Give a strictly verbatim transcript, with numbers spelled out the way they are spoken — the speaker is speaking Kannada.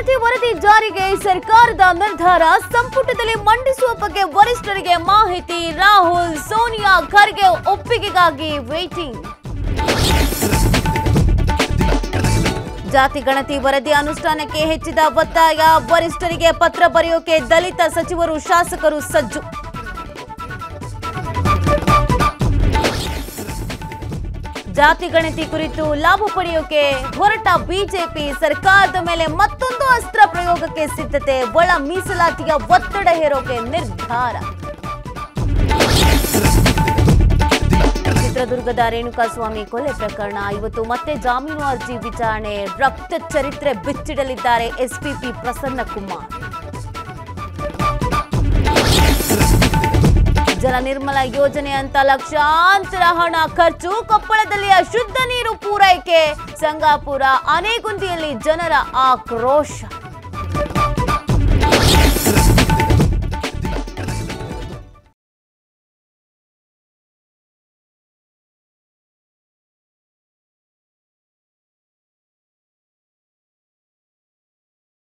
ಗಣತಿ ವರದಿ ಜಾರಿಗೆ ಸರ್ಕಾರದ ನಿರ್ಧಾರ ಸಂಪುಟದಲ್ಲಿ ಮಂಡಿಸುವ ಬಗ್ಗೆ ವರಿಷ್ಠರಿಗೆ ಮಾಹಿತಿ. ರಾಹುಲ್ ಸೋನಿಯಾ ಖರ್ಗೆ ಒಪ್ಪಿಗೆಗಾಗಿ ವೇಟಿಂಗ್. ಜಾತಿ ಗಣತಿ ವರದಿ ಅನುಷ್ಠಾನಕ್ಕೆ ಹೆಚ್ಚಿದ ಒತ್ತಾಯ. ವರಿಷ್ಠರಿಗೆ ಪತ್ರ ಬರೆಯೋಕೆ ದಲಿತ ಸಚಿವರು ಶಾಸಕರು ಸಜ್ಜು. ಜಾತಿ ಗಣತಿ ಕುರಿತು ಲಾಭ ಪಡೆಯೋಕೆ ಹೊರಟ ಬಿಜೆಪಿ ಸರ್ಕಾರದ ಮೇಲೆ ಮತ್ತೊಂದು ಅಸ್ತ್ರ ಪ್ರಯೋಗಕ್ಕೆ ಸಿದ್ಧತೆ. ಒಳ ಮೀಸಲಾತಿಯ ಒತ್ತಡ ಹೇರೋಕೆ ನಿರ್ಧಾರ. ಚಿತ್ರದುರ್ಗದ ರೇಣುಕಾಸ್ವಾಮಿ ಕೊಲೆ ಪ್ರಕರಣ ಇವತ್ತು ಮತ್ತೆ ಜಾಮೀನು ಅರ್ಜಿ ವಿಚಾರಣೆ. ರಕ್ತ ಚರಿತ್ರೆ ಬಿಚ್ಚಿಡಲಿದ್ದಾರೆ ಎಸ್ಪಿಪಿ ಪ್ರಸನ್ನ ಕುಮಾರ್. ಜಲ ನಿರ್ಮಲ ಯೋಜನೆ ಅಂತ ಲಕ್ಷಾಂತರ ಹಣ ಖರ್ಚು. ಕೊಪ್ಪಳದಲ್ಲಿ ಅಶುದ್ಧ ನೀರು ಪೂರೈಕೆ. ಸಂಗಾಪುರ ಆನೆಗುಂದಿಯಲ್ಲಿ ಜನರ ಆಕ್ರೋಶ.